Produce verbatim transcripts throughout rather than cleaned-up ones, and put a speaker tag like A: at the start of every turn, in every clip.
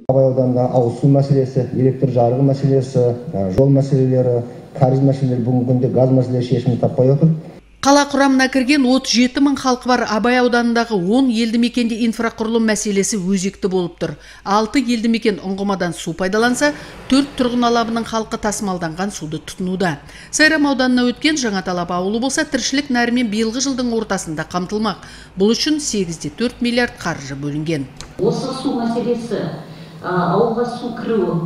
A: Абай ауданында ауыз су мәселесі, электр жарығы мәселесі, жол мәселелері, карыз мәселелері, бүгінгі күнде газ мәселесі шешімін таппай отыр.
B: Қала құрамына кірген отыз жеті мың халқы бар Абай ауданындағы он елді мекенде инфрақұрылым мәселесі өзекті болып тұр. алты елді мекен ұңғымадан су пайдаланса, төрт тұрғын алабының халқы тасымалданған суды тұтынуда. Сайрам ауданына өткен Жаңаталап ауылы болса, тіршілік нәрімен биылғы жылдың ортасында қамтылмақ. Бұл үшін сегіз де төрт миллиард қаржы бөлінген.
C: Осы су мәселесі, ауылға су кіру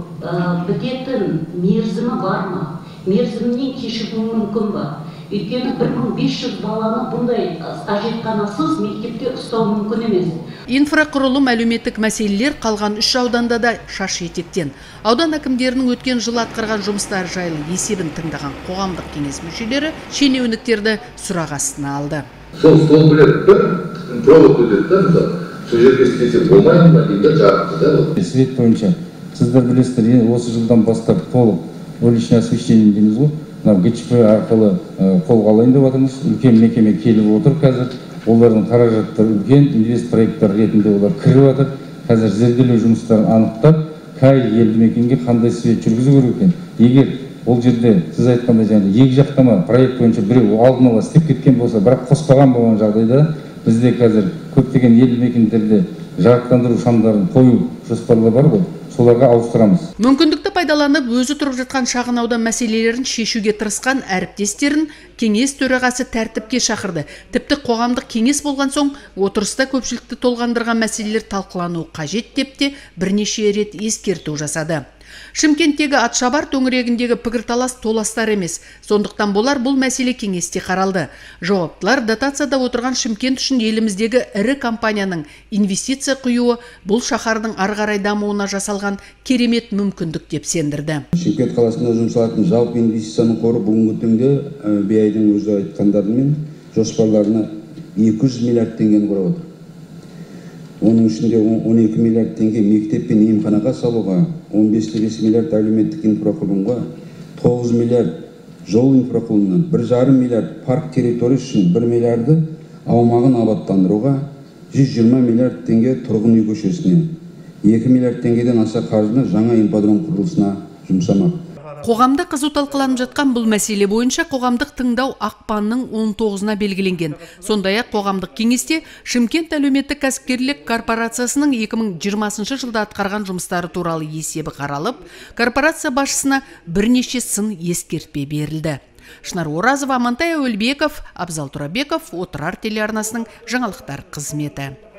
C: бітетін мерзімі бар ма? Мерзімінен кешігуі мүмкін ба? Өйткені бір мың бес жүз баланы бұндай ажетханасыз мектепте ұстау мүмкін емес.
B: Инфрақұрылым әлеуметтік мәселелер қалған үш ауданда да шаш етектен. Аудан әкімдерінің өткен жылы атқарған жұмыстары жайлы есебін тыңдаған қоғамдық кеңес мүшелері шенеуніктерді сұрақ астына алды.
D: Сол стол білет бір провод өтеді да, сол жерге істесе болмайды ма дейді, жарықты да.
E: Свет бойынша сіздер білесіздер, осы жылдан бастап толық уличное освещение дейміз ғой. ГЧП арқылы қолға алайын деп отырмыз. Үлкен мекеме келіп отыр қазір. Олардың қаражаттары үлкен, инвест проекттар ретінде олар кіріп отыр. Қазір зерделеу жұмыстарын анықтап, қай елді мекенге қандай свет жүргізу керек екен. Егер ол жерде сіз айтқандай жаңағы екі жақтама проект бойынша біреу алдын ала істеп кеткен болса, бірақ қоспаған болған жағдайда бізде қазір көптеген елді мекендерде жарықтандыру шамдарын қою жоспарлары бар ғой. Соларға ауыстырамыз.
B: Мүмкіндікті пайдаланып, өзі тұрып жатқан шағын аудан мәселелерін шешуге тырысқан әріптестерін кеңес төрағасы тәртіпке шақырды. Тіпті қоғамдық кеңес болған соң, отырыста көпшілікті толғандырған мәселелер талқылану қажет деп те бірнеше рет ескерту жасады. Шымкенттегі Атшабар төңірегіндегі пікірталас толастар емес. Сондықтан болар бұл мәселе кеңесте қаралды. Жауаптылар дотацияда отырған Шымкент үшін еліміздегі ірі компанияның инвестиция құюы бұл шаһардың ары қарай дамуына жасалған керемет мүмкіндік деп сендірді.
F: Шымкент қаласында жұмсалатын жалпы инвестицияның қоры бүгінгі күнде бейайдың өзі айтқандарымен жоспарларына екі жүз миллиард теңгені құрап отыр. Оның ішінде он екі миллиард теңге мектеп пен емханаға салуға, он бес те бес миллиард әлеуметтік инфрақұрылымға, тоғыз миллиард жол инфрақұрылымынан, бір жарым миллиард парк территория үшін, бір миллиарды аумағын абаттандыруға, жүз жиырма миллиард теңге тұрғын үй көшесіне, екі миллиард теңгеден аса қаржыны жаңа ипподром құрылысына жұмсамақ.
B: Қоғамда қызу талқыланып жатқан бұл мәселе бойынша қоғамдық тыңдау ақпанның он тоғызына белгіленген. Сондай-ақ қоғамдық кеңесте Шымкент әлеуметтік кәсіпкерлік корпорациясының екі мың жиырмасыншы жылда атқарған жұмыстары туралы есебі қаралып, корпорация басшысына бірнеше сын ескертпе берілді. Шынар Оразова, Амантай Әуелбеков, Абзал Турабеков, Отырар телеарнасының жаңалықтар қызметі.